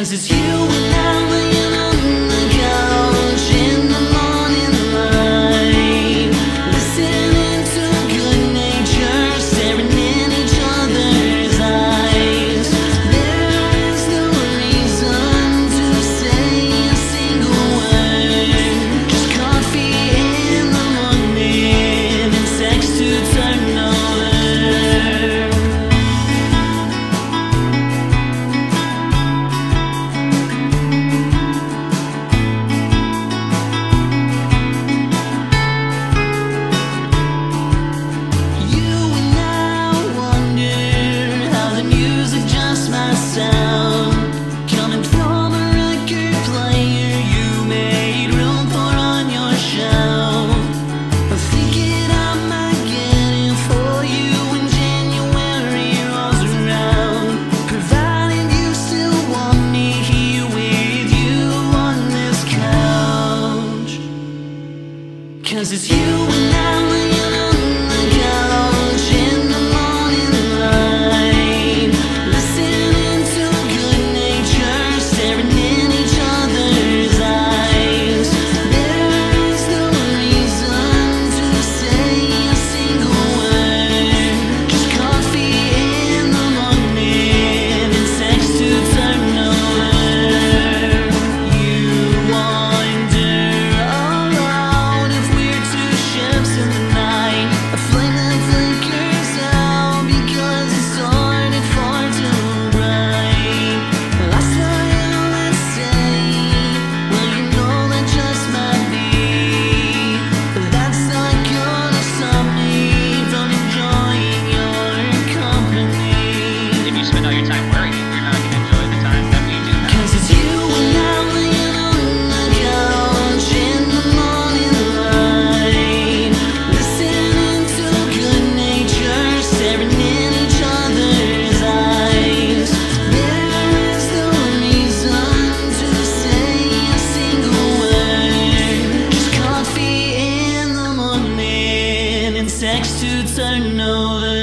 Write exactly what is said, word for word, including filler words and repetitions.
'Cause it's you and I laying on the couch in the morning light, listening to good nature, staring in each other's eyes. There is no reason to say a single word, just coffee in the morning and sex to turn over. Coming from a record player you made room for on your shelf. I'm thinking I might get it for you when January rolls around, providing you still want me here with you on this couch. 'Cause it's you and I laying on the couch in the morning light, listening to good nature, staring in each other's eyes. There is no reason to say a single word, just coffee in the morning and sex to turn over. You wonder aloud if we're two ships in the night, a flame that flickers out because it started far too bright. I saw you, let's say, well you know that just might be, but that's not gonna stop me from enjoying your company. If you spend all your time worrying, you're not gonna enjoy the time that we do now. 'Cause it's you and I laying on the couch in the morning light, listening to good nature, staring in each other's eyes. There is no reason to say a single word, just coffee in the morning and sex to turn over.